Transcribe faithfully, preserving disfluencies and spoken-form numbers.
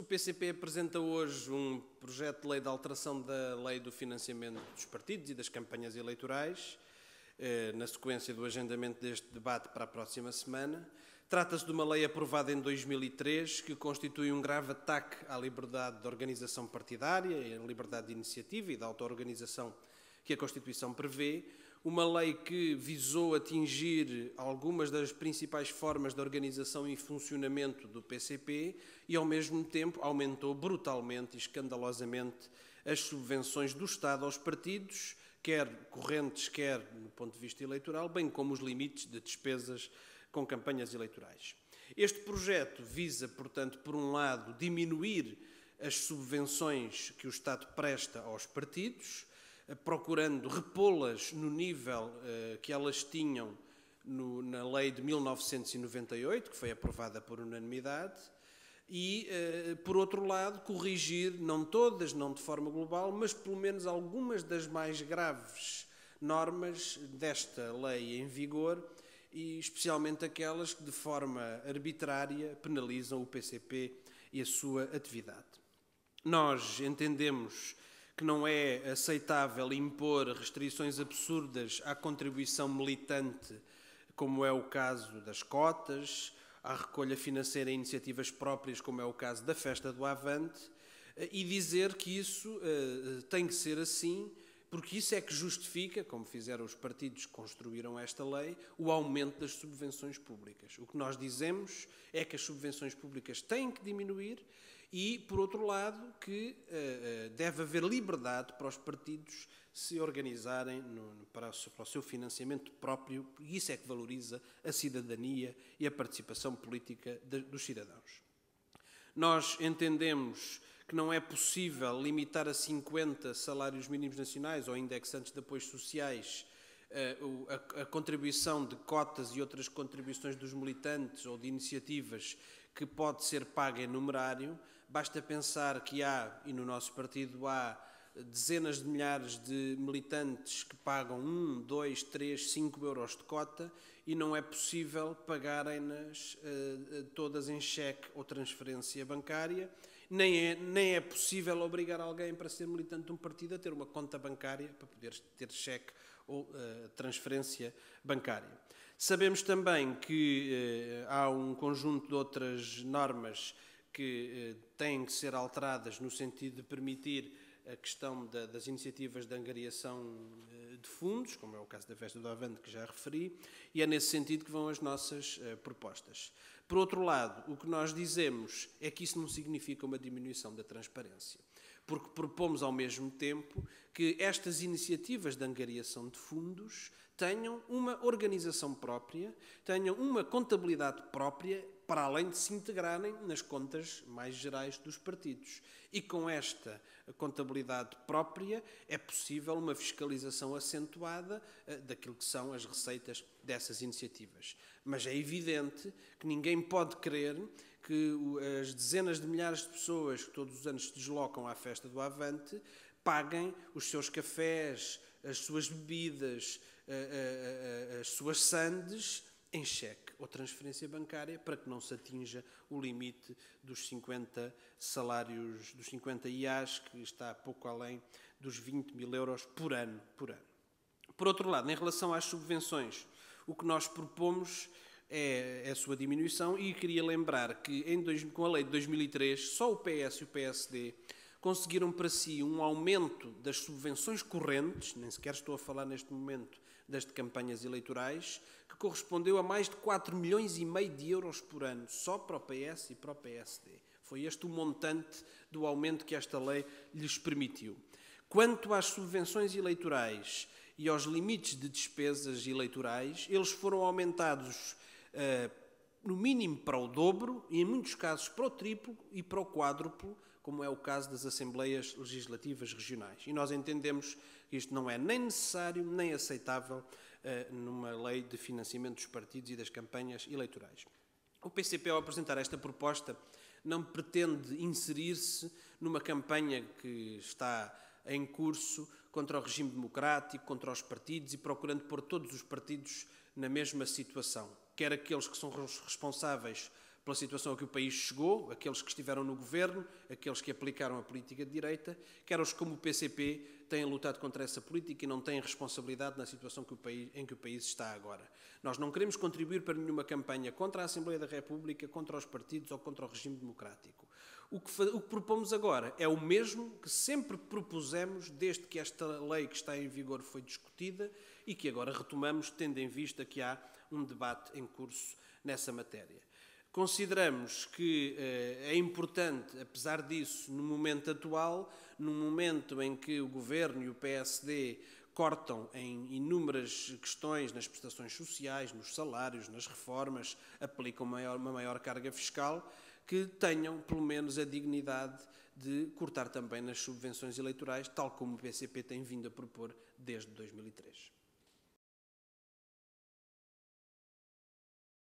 O P C P apresenta hoje um projeto de lei de alteração da Lei do Financiamento dos Partidos e das Campanhas Eleitorais, na sequência do agendamento deste debate para a próxima semana. Trata-se de uma lei aprovada em dois mil e três que constitui um grave ataque à liberdade de organização partidária, à liberdade de iniciativa e de auto-organização que a Constituição prevê. Uma lei que visou atingir algumas das principais formas de organização e funcionamento do P C P e, ao mesmo tempo, aumentou brutalmente e escandalosamente as subvenções do Estado aos partidos, quer correntes, quer no ponto de vista eleitoral, bem como os limites de despesas com campanhas eleitorais. Este projeto visa, portanto, por um lado, diminuir as subvenções que o Estado presta aos partidos, procurando repô-las no nível uh, que elas tinham no, na lei de mil novecentos e noventa e oito, que foi aprovada por unanimidade, e, uh, por outro lado, corrigir, não todas, não de forma global, mas pelo menos algumas das mais graves normas desta lei em vigor, e especialmente aquelas que de forma arbitrária penalizam o P C P e a sua atividade. Nós entendemos que não é aceitável impor restrições absurdas à contribuição militante, como é o caso das cotas, à recolha financeira em iniciativas próprias, como é o caso da Festa do Avante, e dizer que isso uh, tem que ser assim, porque isso é que justifica, como fizeram os partidos que construíram esta lei, o aumento das subvenções públicas. O que nós dizemos é que as subvenções públicas têm que diminuir e, por outro lado, que uh, deve haver liberdade para os partidos se organizarem no, para, o, para o seu financiamento próprio, e isso é que valoriza a cidadania e a participação política de, dos cidadãos. Nós entendemos que não é possível limitar a cinquenta salários mínimos nacionais ou indexantes de apoios sociais uh, a, a contribuição de cotas e outras contribuições dos militantes ou de iniciativas que pode ser paga em numerário. Basta pensar que há, e no nosso partido há, dezenas de milhares de militantes que pagam um, dois, três, cinco euros de cota e não é possível pagarem-nas uh, todas em cheque ou transferência bancária, nem é, nem é possível obrigar alguém para ser militante de um partido a ter uma conta bancária para poder ter cheque ou uh, transferência bancária. Sabemos também que uh, há um conjunto de outras normas que eh, têm que ser alteradas no sentido de permitir a questão da, das iniciativas de angariação eh, de fundos, como é o caso da Festa do Avante, que já referi, e é nesse sentido que vão as nossas eh, propostas. Por outro lado, o que nós dizemos é que isso não significa uma diminuição da transparência, porque propomos ao mesmo tempo que estas iniciativas de angariação de fundos tenham uma organização própria, tenham uma contabilidade própria, para além de se integrarem nas contas mais gerais dos partidos. E com esta contabilidade própria é possível uma fiscalização acentuada uh, daquilo que são as receitas dessas iniciativas. Mas é evidente que ninguém pode crer que as dezenas de milhares de pessoas que todos os anos se deslocam à Festa do Avante paguem os seus cafés, as suas bebidas, uh, uh, uh, as suas sandes em cheque ou transferência bancária, para que não se atinja o limite dos cinquenta salários, dos cinquenta I A S, que está pouco além dos vinte mil euros por ano, por ano. Por outro lado, em relação às subvenções, o que nós propomos é a sua diminuição, e queria lembrar que em dois, com a lei de dois mil e três, só o P S e o P S D conseguiram para si um aumento das subvenções correntes, nem sequer estou a falar neste momento das de campanhas eleitorais, que correspondeu a mais de quatro milhões e meio de euros por ano, só para o P S e para o P S D. Foi este o montante do aumento que esta lei lhes permitiu. Quanto às subvenções eleitorais e aos limites de despesas eleitorais, eles foram aumentados uh, no mínimo para o dobro e, em muitos casos, para o triplo e para o quádruplo, como é o caso das Assembleias Legislativas Regionais. E nós entendemos que isto não é nem necessário nem aceitável uh, numa lei de financiamento dos partidos e das campanhas eleitorais. O P C P, ao apresentar esta proposta, não pretende inserir-se numa campanha que está em curso contra o regime democrático, contra os partidos e procurando pôr todos os partidos na mesma situação, quer aqueles que são responsáveis pela situação a que o país chegou, aqueles que estiveram no governo, aqueles que aplicaram a política de direita, quer os como o P C P têm lutado contra essa política e não têm responsabilidade na situação que o país, em que o país está agora. Nós não queremos contribuir para nenhuma campanha contra a Assembleia da República, contra os partidos ou contra o regime democrático. O que, o que propomos agora é o mesmo que sempre propusemos desde que esta lei que está em vigor foi discutida e que agora retomamos, tendo em vista que há um debate em curso nessa matéria. Consideramos que eh, é importante, apesar disso, no momento atual, no momento em que o Governo e o P S D cortam em inúmeras questões nas prestações sociais, nos salários, nas reformas, aplicam maior, uma maior carga fiscal, que tenham, pelo menos, a dignidade de cortar também nas subvenções eleitorais, tal como o P C P tem vindo a propor desde dois mil e três.